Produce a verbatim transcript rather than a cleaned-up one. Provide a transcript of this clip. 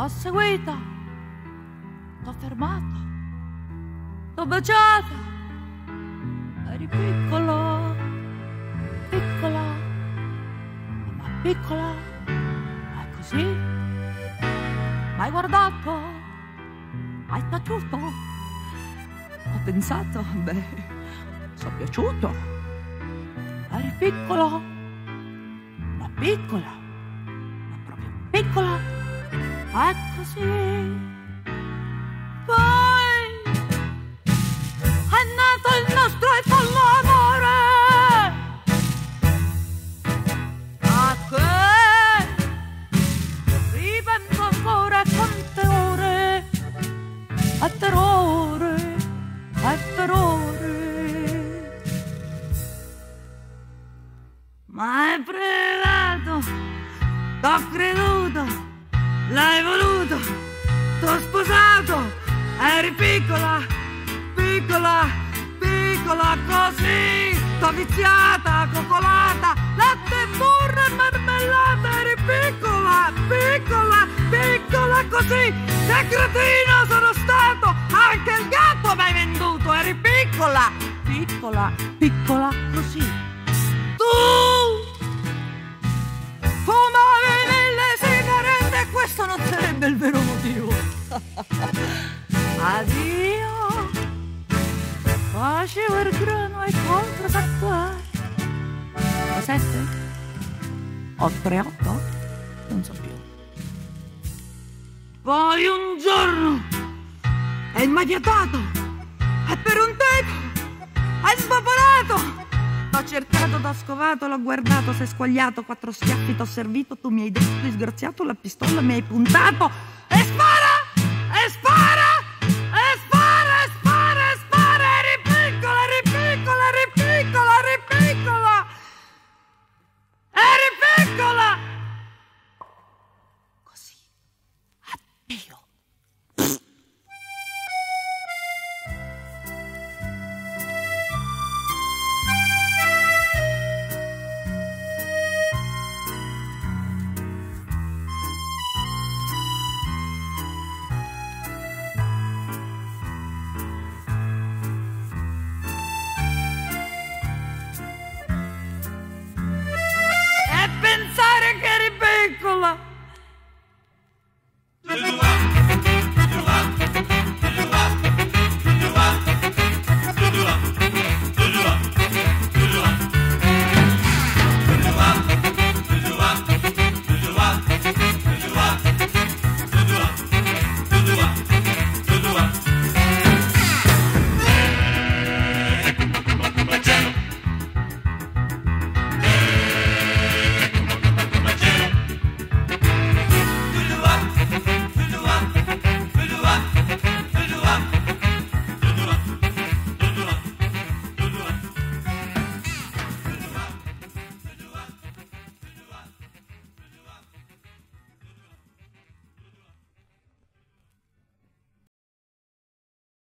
T'ho seguita, t'ho fermata, t'ho baciata. Eri piccola, piccola, ma piccola, ma così. M'hai guardato, m'hai taciuto. Ho pensato, beh, sono piaciuto. Eri piccola, ma piccola, ma proprio piccola. È così. Poi è nato il nostro e follo amore. A che ripenso ancora quante ore, a terrore, a terrore. Ma è privato, t'ho creduto. L'hai voluto, t'ho sposato, eri piccola, piccola, piccola così, t'ho viziata, coccolata, latte, burro e marmellata, eri piccola, piccola, piccola così, che cretino sono stato, anche il gatto m'hai venduto, eri piccola, piccola, piccola così. Tu fumavi mille sigarette, questo non sarebbe il vero motivo. Addio, facevo il grano e contro sette. sette? otto e otto? Non so più. Poi un giorno e mi ha vietato, e per un tempo hai svapolato. T'ho cercato, t'ho scovato, l'ho guardato, sei squagliato, quattro schiaffi t'ho servito, tu mi hai detto disgraziato, la pistola mi hai puntato e sparato!